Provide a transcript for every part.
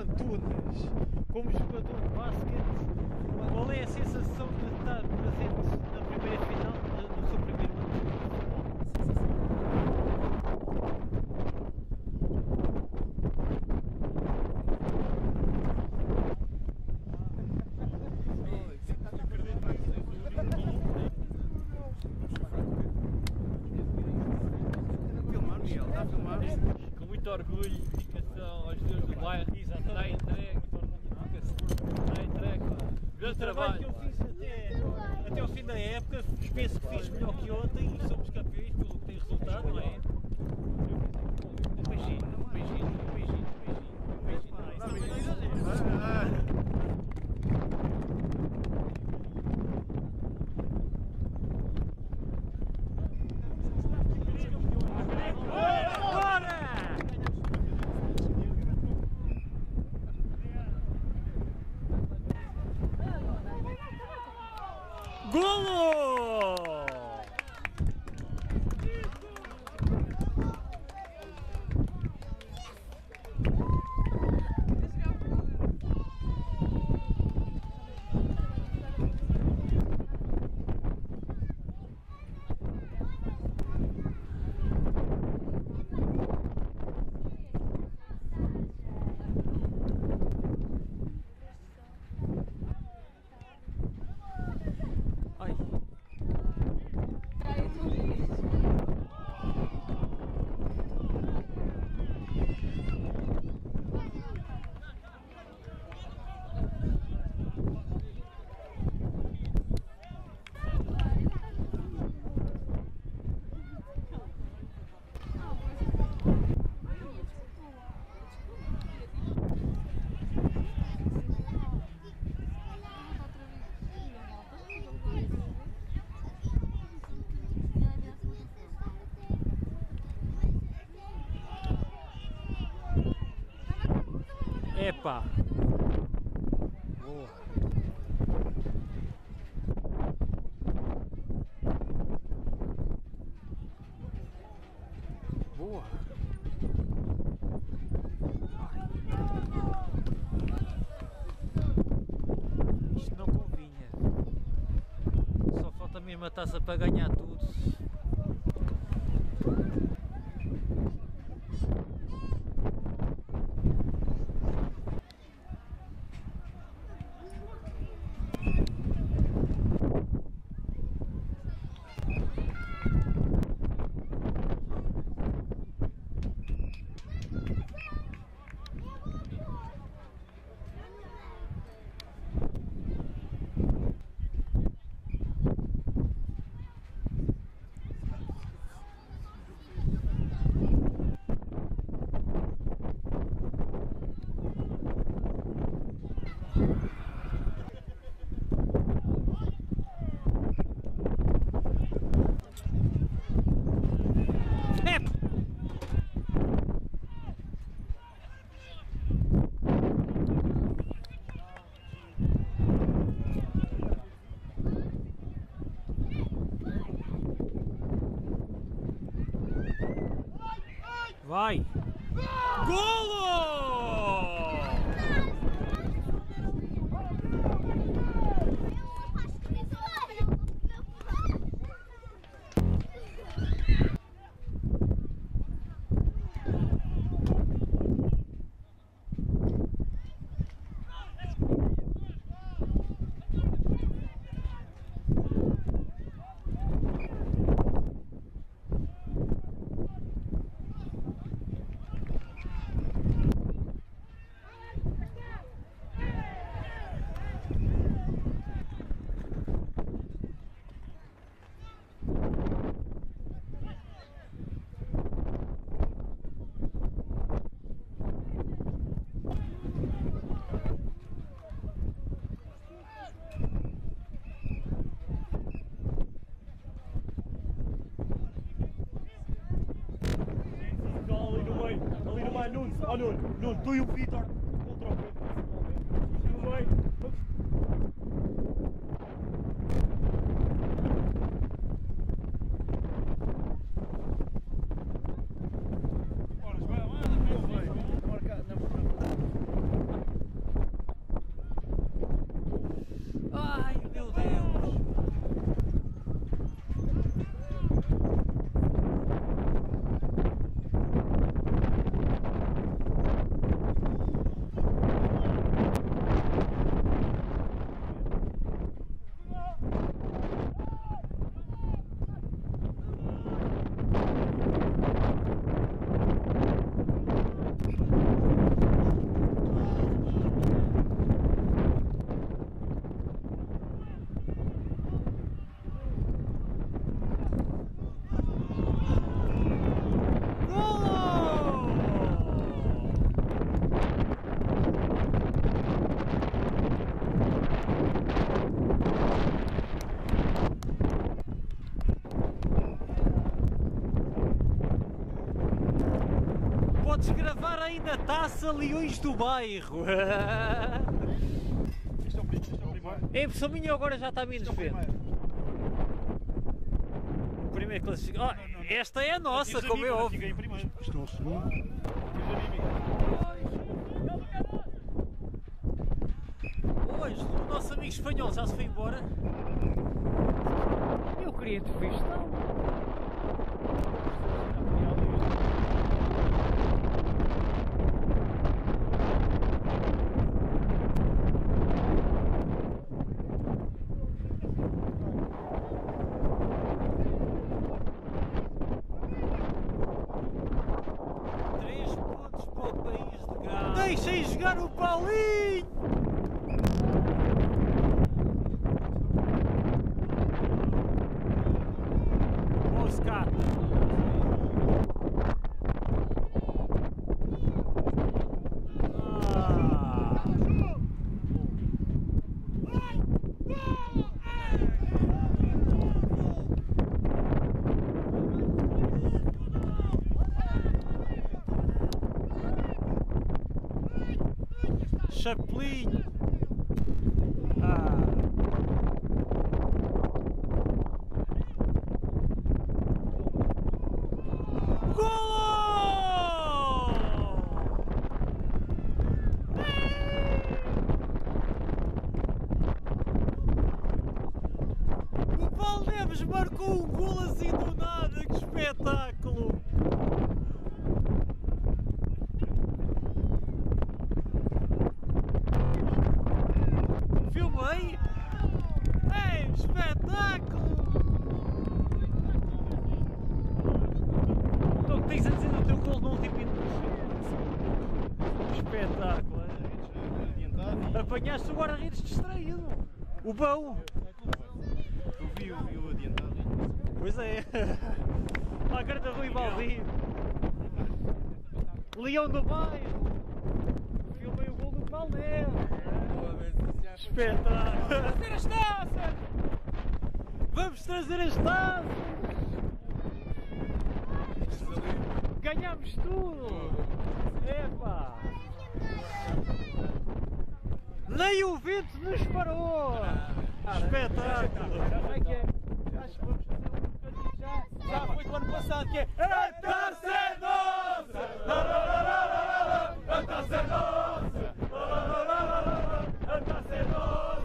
Tunas, como jogador de basquete, qual é a sensação de estar presente na primeira final, no seu primeiro ano de futebol? Com muito orgulho e dedicação aos deuses do bairro, está entregue, está entregue. Grande trabalho que eu fiz até ao fim da época, penso que fiz melhor que ontem e somos campeões pelo que tem resultado, não é? Um beijinho, um beijinho, um beijinho, um beijinho, um beijinho. Golo! Epa! Boa! Boa! Isto não convinha. Só falta mesmo a taça para ganhar tudo. Vai! Golo! Ali no meio, Nuno, oh Nuno, tu e o Vitor contra o Pedro, principalmente. No meio. Ora, vai, marca na tem na taça Leões do Bairro. Este é o primeiro. A impressão minha agora já está menos verde. Primeiro classificado. Oh, esta é a nossa, como é óbvio. Isto é o segundo. Hoje, o nosso amigo espanhol já se foi embora. Eu queria entrevistá-lo. Deixem jogar o Paulinho! Oscar! Chapelinho! Gol! O Paulo Neves marcou um gol assim do nada, que espetáculo! Filmei? Ei, espetáculo! Então o que tens a dizer do teu gol no último minuto? Espetáculo! Apanhaste o guarda-redes distraído! O bom! Eu vi o adiantado. Pois é! A cara da Rui Baldi! Leão do Bairro! Filmei o gol do Paulo Neves! Espetáculo! Vamos trazer as taças! Vamos trazer as taças! Ganhamos tudo! Epá! Nem o vento nos parou! Espetáculo! Como é que é? Acho que vamos fazer um bocadinho já foi do ano passado, que é a taça é nossa! A taça é nossa! A taça é nossa!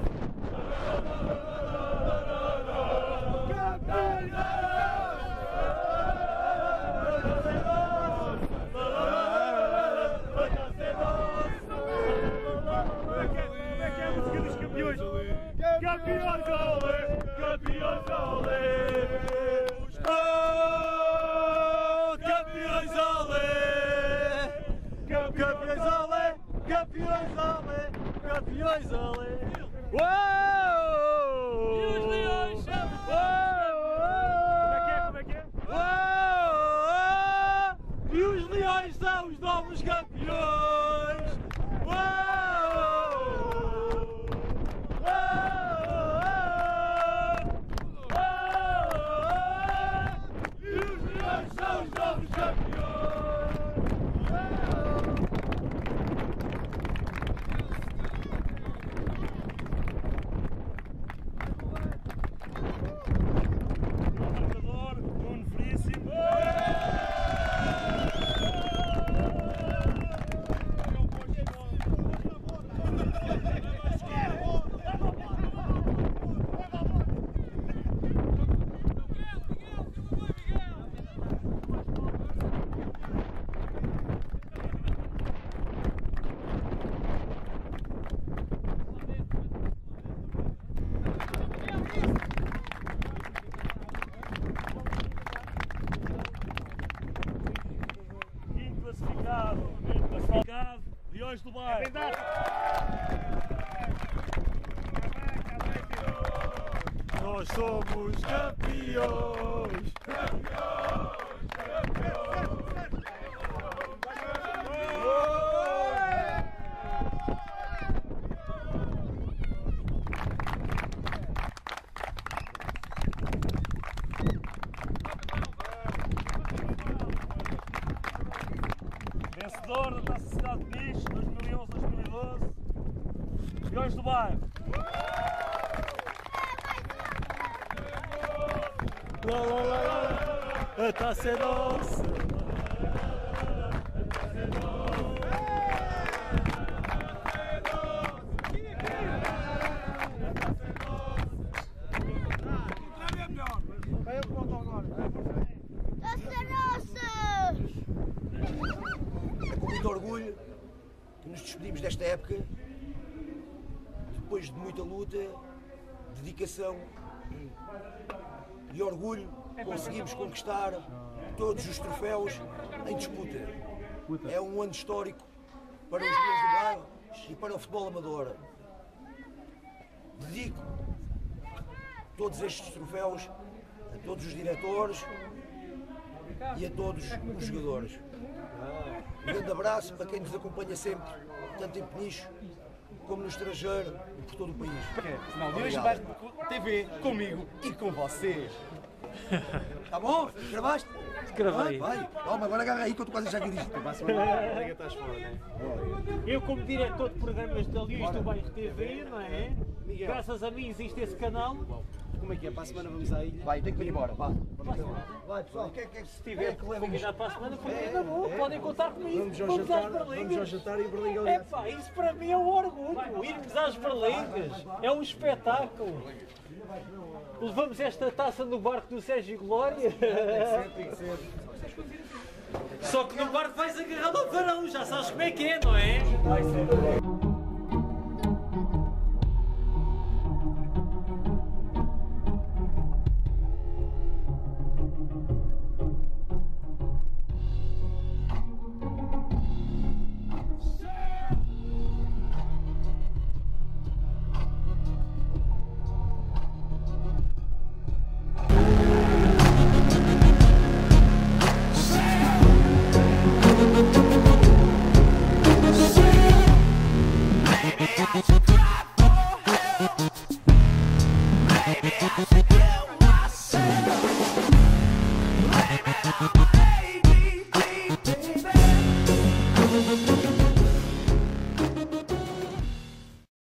Campeões, olé! Campeões, olé! Oh, campeões, olé! Campeões, olé! Campeões, olé! Campeões, olé! Uou! E os Leões são os Como é que é? Uou! E os Leões são os novos campeões! Uou! Classificado, Leões do Bairro. Nós somos campeões! Vencedor da Taça Campeões do bairro! Lá, lá, lá, lá. A taça é nossa! É com muito orgulho que nos despedimos desta época, depois de muita luta, dedicação e orgulho, conseguimos conquistar todos os troféus em disputa. É um ano histórico para os Leões do Bairro e para o futebol amador. Dedico todos estes troféus a todos os diretores e a todos os jogadores. Um grande abraço para quem nos acompanha sempre, tanto em Peniche como no estrangeiro e por todo o país. Não, Leões do Bairro TV, comigo e com vocês. Tá bom? Gravaste? Gravei. Vai, toma, agora agarra aí que eu estou quase já aqui disto. Para a semana estás fora, não é? Eu, como diretor de programas da Leões do Bairro TV, não é? Miguel. Graças a mim existe esse canal. Como é que é? Para a semana vamos à ilha? Vai, tenho que ir embora, vá. Vai pessoal, quem é que Se tiver combinado para a semana, foi na boa, podem contar comigo. Vamos ao Vamos jantar, às berlingas. vamos ao jantar e Berlim É pá, isso para mim é um orgulho. Irmos às berlingas. É um espetáculo. Levamos esta taça no barco do Sérgio Glória. Tem que ser. Só que no barco vais agarrado ao varão, já sabes como é que é, não é? Vai ser. We'll be right back.